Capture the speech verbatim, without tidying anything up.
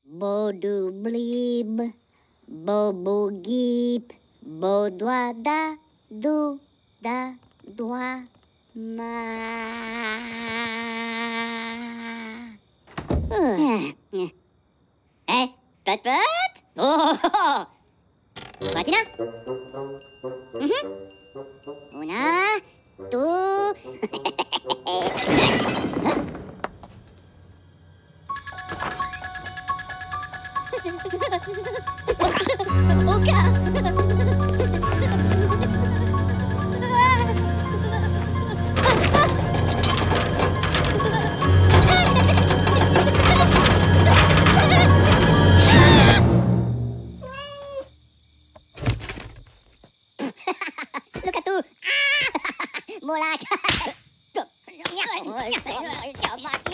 Bodu blib, bobu gib, bodwa da, du, da, dwa, ma. Eh, pet pet. Oh, Platina. Mhm. Una, tu. Oka. Look at tu. Mulak.